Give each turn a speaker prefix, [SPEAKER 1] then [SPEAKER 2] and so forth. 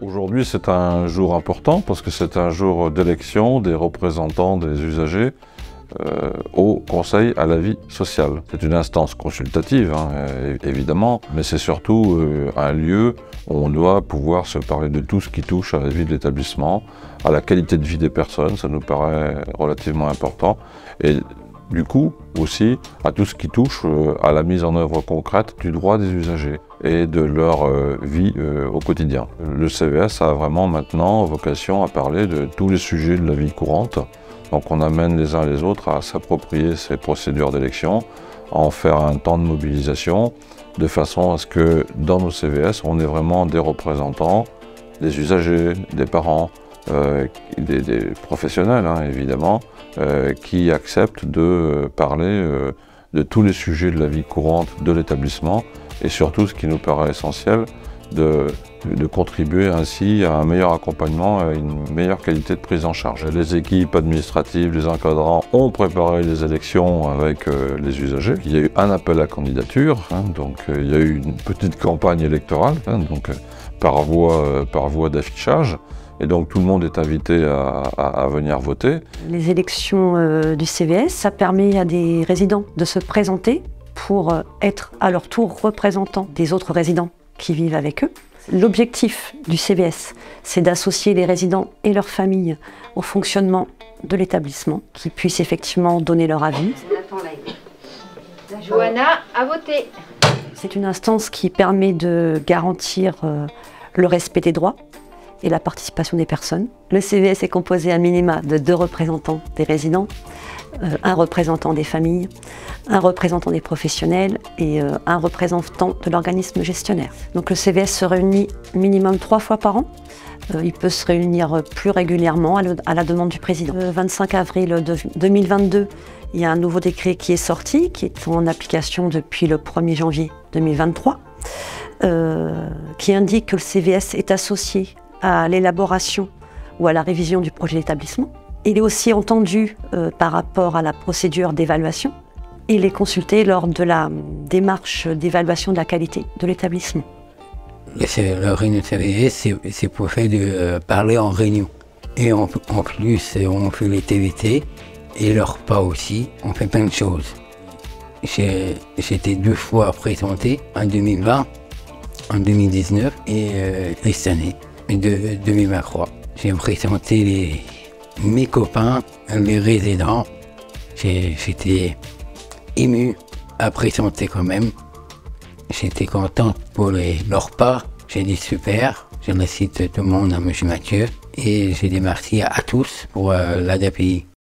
[SPEAKER 1] Aujourd'hui, c'est un jour important parce que c'est un jour d'élection des représentants des usagers au Conseil à la vie sociale. C'est une instance consultative, hein, évidemment, mais c'est surtout un lieu où on doit pouvoir se parler de tout ce qui touche à la vie de l'établissement, à la qualité de vie des personnes, ça nous paraît relativement important, et du coup aussi à tout ce qui touche à la mise en œuvre concrète du droit des usagers et de leur vie au quotidien. Le CVS a vraiment maintenant vocation à parler de tous les sujets de la vie courante. Donc on amène les uns les autres à s'approprier ces procédures d'élection, à en faire un temps de mobilisation, de façon à ce que dans nos CVS, on ait vraiment des représentants, des usagers, des parents, des professionnels hein, évidemment, qui acceptent de parler de tous les sujets de la vie courante de l'établissement et surtout ce qui nous paraît essentiel, de contribuer ainsi à un meilleur accompagnement, à une meilleure qualité de prise en charge. Les équipes administratives, les encadrants ont préparé les élections avec les usagers. Il y a eu un appel à candidature, hein, donc il y a eu une petite campagne électorale, hein, donc par voie d'affichage. Et donc tout le monde est invité à venir voter. Les
[SPEAKER 2] élections du CVS, ça permet à des résidents de se présenter pour être à leur tour représentants des autres résidents qui vivent avec eux. L'objectif du CVS, c'est d'associer les résidents et leurs familles au fonctionnement de l'établissement, qu'ils puissent effectivement donner leur avis.
[SPEAKER 3] Johanna a voté.
[SPEAKER 2] C'est une instance qui permet de garantir le respect des droits et la participation des personnes. Le CVS est composé à minima de 2 représentants des résidents, un représentant des familles, un représentant des professionnels et un représentant de l'organisme gestionnaire. Donc le CVS se réunit minimum 3 fois par an. Il peut se réunir plus régulièrement à la demande du président. Le 25 avril 2022, il y a un nouveau décret qui est sorti, qui est en application depuis le 1er janvier 2023, qui indique que le CVS est associé à l'élaboration ou à la révision du projet d'établissement. Il est aussi entendu par rapport à la procédure d'évaluation. Il est consulté lors de la démarche d'évaluation de la qualité de l'établissement.
[SPEAKER 4] La réunion de CVS, c'est pour faire de parler en réunion. Et en plus, on fait les TVT et le repas aussi. On fait plein de choses. J'ai été 2 fois présenté, en 2020, en 2019 et cette année, de 2023. J'ai présenté mes copains, les résidents. J'étais ému à présenter quand même. J'étais content pour leur part. J'ai dit super. Je récite tout le monde à M. Mathieu. Et j'ai dit merci à tous pour l'ADAPI.